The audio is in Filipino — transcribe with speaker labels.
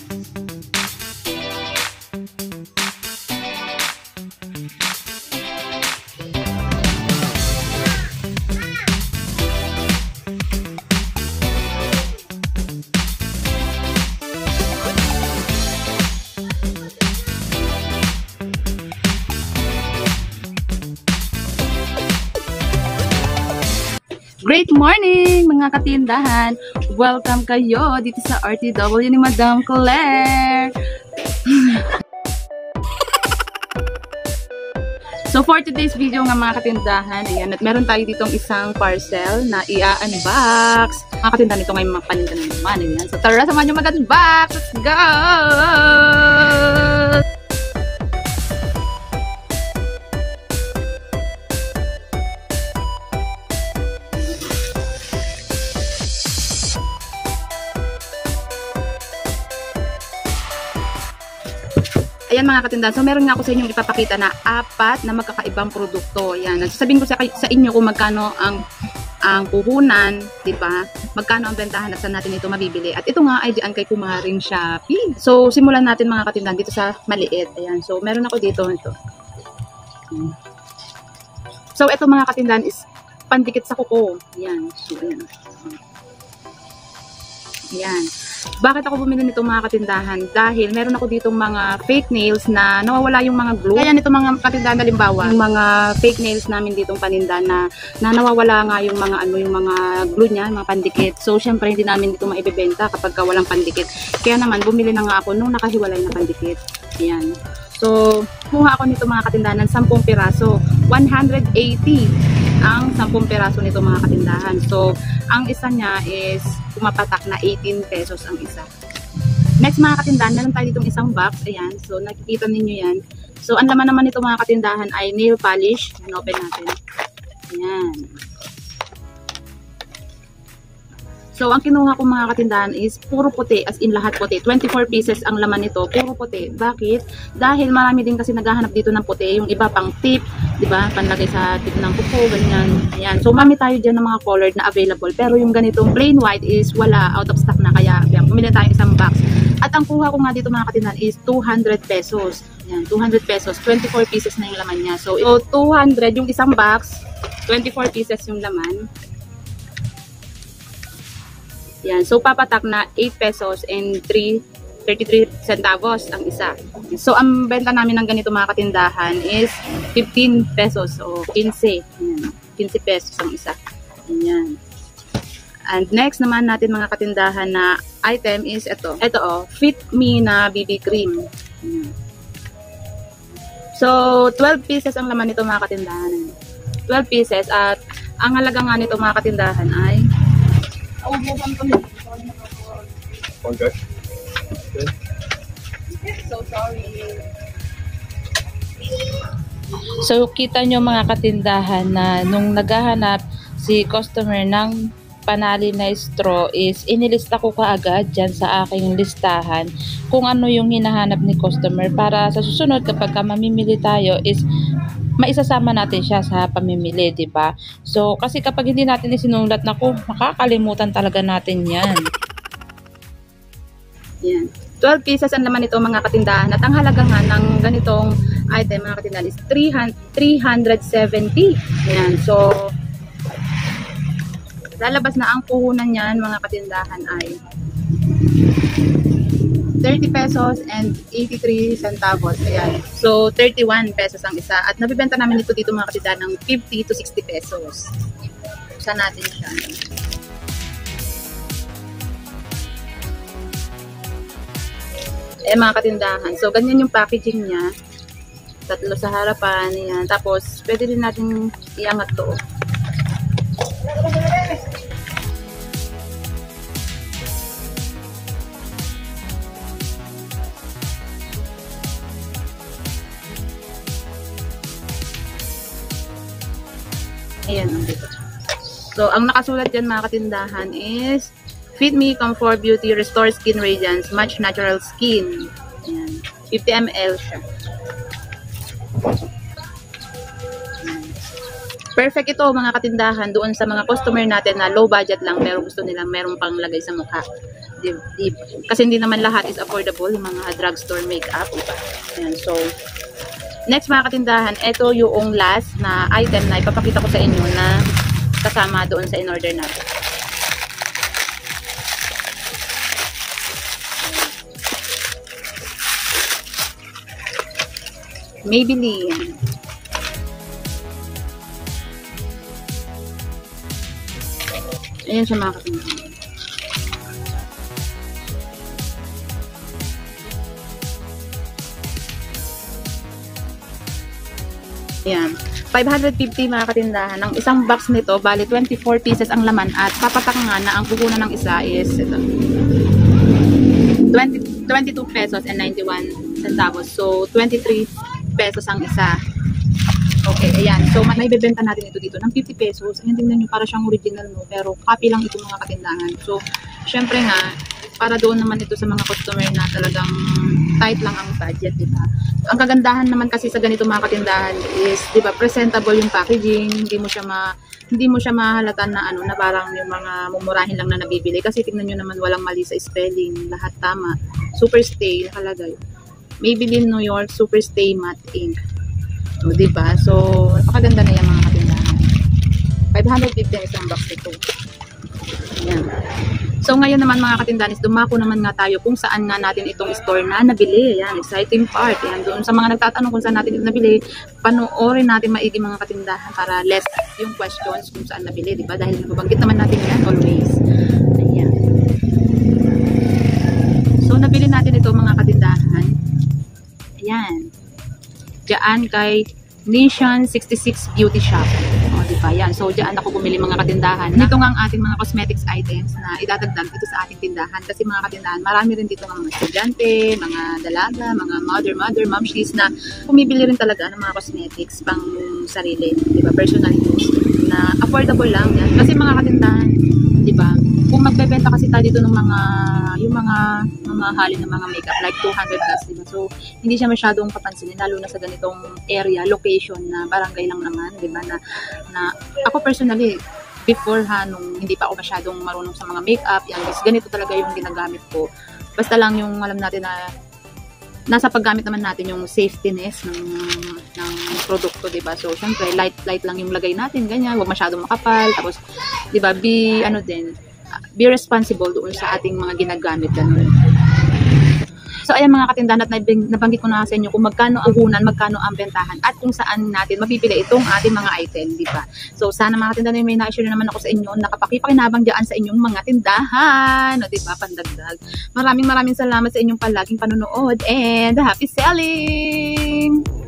Speaker 1: Great morning mga katindahan! Welcome kayo dito sa RTW ni Madam Claire! So for today's video nga mga katindahan, ayan, at meron tayo ditong isang parcel na i-unbox. Mga katindahan, ito ngayon mga paninda na naman. Ayan. So tara, samahan nyo mag-unbox! Let's go! Ayan mga katindahan, so meron nga ako sa inyong ipapakita na 4 na magkakaibang produkto. Ayan, sabihin ko sa inyo kung magkano ang puhunan, di ba? Magkano ang bentahan at saan natin ito mabibili. At ito nga ay diyan kay Kumaring Shopee. So simulan natin mga katindahan dito sa maliit. Ayan, so meron ako dito ito. So ito mga katindahan is pandikit sa kuko. Ayan, so ayan. Ayan. Bakit ako bumili nito mga katindahan? Dahil meron ako ditong mga fake nails na nawawala yung mga glue. Kaya nito mga katindahan, halimbawa, yung mga fake nails namin ditong paninda na nawawala nga yung mga yung mga glue niya, mga pandikit. So syempre hindi namin dito maibebenta kapag walang pandikit. Kaya naman bumili na nga ako nung nakahiwalay na pandikit. Ayan. So kuha ako nito mga katindahan ng 10 piraso. 180 ang 10 piraso nito mga katindahan. So ang isa niya is pumapatak na 18 pesos ang isa. Next mga katindahan, meron tayo ditong isang box. Ayan, so nakikita ninyo yan. So ang laman naman nito mga katindahan ay nail polish. Open natin. Ayan. So ang kinuha ko mga katindahan is puro puti, as in lahat puti. 24 pieces ang laman nito, puro puti. Bakit? Dahil marami din kasi naghahanap dito ng puti. Yung iba pang tip, di ba? Panlagay sa tip ng kuko, ganyan. Ayan. So mami tayo dyan ng mga colored na available. Pero yung ganitong plain white is wala, out of stock na. Kaya pumili tayo isang box. At ang kuha ko nga dito mga katindahan is 200 pesos. Ayan, 200 pesos. 24 pieces na yung laman niya. So 200 yung isang box, 24 pieces yung laman. Yan, so papatak na 8 pesos and 33 centavos ang isa. So ang benta namin ng ganito mga katindahan is 15 pesos o 15. Yan, 15 pesos ang isa. Yan. And next naman natin mga katindahan na item is ito. Ito oh, Fit Me na BB cream. Yan. So 12 pieces ang laman nito mga katindahan. 12 pieces at ang halaga nga nito mga katindahan ay
Speaker 2: Oh gosh. Okay.
Speaker 1: So sorry. So kita nyo mga katindahan na nung naghahanap si customer ng panali na straw is inilista ko kaagad dyan sa aking listahan kung ano yung hinahanap ni customer para sa susunod kapag mamimili tayo is maisasama natin siya sa pamimili, di ba? So, kasi kapag hindi natin isinulat, naku, makakalimutan talaga natin yan. Yan. 12 pieces ang laman nito mga katindahan. At ang halaga nga ng ganitong item mga katindahan is 370. Yan. So, lalabas na ang puhunan niyan mga katindahan ay 30 pesos and 83 centavos. Ayan. So, 31 pesos ang isa. At nabibenta namin ito dito mga katindahan ng 50 to 60 pesos. Saan natin siya? Mga katindahan. So, ganyan yung packaging niya. 3 sa harapan. Ayan. Tapos, pwede din natin iangat to. Ayan, dito. So, ang nakasulat dyan mga katindahan is Fit Me Comfort Beauty Restore Skin Radiance Match Natural Skin. Ayan. 50 ml siya. Perfect ito mga katindahan doon sa mga customer natin na low budget lang pero gusto nilang meron pang lagay sa mukha. Kasi hindi naman lahat is affordable, yung mga drugstore makeup. Diba? Ayan, so, next mga katindahan, ito yung last na item na ipapakita ko sa inyo na kasama doon sa in-order natin. Maybelline. Ayan siya mga katindahan. Ayan. 550 mga katindahan. Ang isang box nito, bali 24 pieces ang laman at papatak nga na ang kukunan ng isa is ito. 22 pesos and 91 centavos. So, 23 pesos ang isa. Okay, ayan. So, may bebenta natin ito dito ng 50 pesos. Ayan, tingnan nyo, para siyang original, no? Pero copy lang ito mga katindahan. So, syempre nga, para doon naman ito sa mga customer na talagang tight lang ang budget, diba? Ang kagandahan naman kasi sa ganito mga katindahan is, diba, presentable yung packaging, hindi mo siya mahalatan na ano, na parang yung mga mumurahin lang na nabibili. Kasi tingnan nyo naman, walang mali sa spelling, lahat tama. Superstay, nakalagay. Maybelline New York Superstay Matte Ink. O, diba? So, napakaganda na yan mga katindahan. 550 ang isang box ito. Ayan. So, ngayon naman mga katindahan, dumako naman nga tayo kung saan nga natin itong store na nabili. Ayan, exciting part. Ayan, doon sa mga nagtatanong kung saan natin ito nabili, panoorin natin maigi mga katindahan para less yung questions kung saan nabili, diba? Dahil nababanggit naman natin yan always. Ayan. So, nabili natin ito mga katindahan. Ayan. Diyan kay Nation 66 Beauty Shop. O, diba? Yan. So, diyan ako bumili mga katindahan. Ito nga ang ating mga cosmetics items na idadagdag dito sa ating tindahan. Kasi mga katindahan, marami rin dito mga estudyante, mga dalaga, mga mother, momshies na bumibili rin talaga ng mga cosmetics pang sarili. Diba? Personal use. Na affordable lang yan. Kasi mga katindahan, diba? Kung magbebenta kasi tayo dito ng yung mga mamahalin ng mga makeup like 200 plus, diba? So, hindi siya masyadong papansinin, lalo na sa ganitong area, location na barangay lang naman, diba? Na ako personally, before nung hindi pa ako masyadong marunong sa mga makeup, yan, ganito talaga yung ginagamit ko. Basta lang yung alam natin na nasa paggamit naman natin yung safetyness ng produkto, diba? So, syempre, light lang yung lagay natin, ganyan, huwag masyadong makapal, tapos, diba, be responsible doon sa ating mga ginagamit ganun. So, ayan mga katindahan, at nabanggit ko na sa inyo kung magkano ang puhunan, magkano ang bentahan, at kung saan natin mapipili itong ating mga item, di ba? So, sana mga katindahan, may na-share naman ako sa inyo, nakapakipakinabang dyan sa inyong mga tindahan, o di ba, pandagdag. Maraming salamat sa inyong palaging panonood, and happy selling!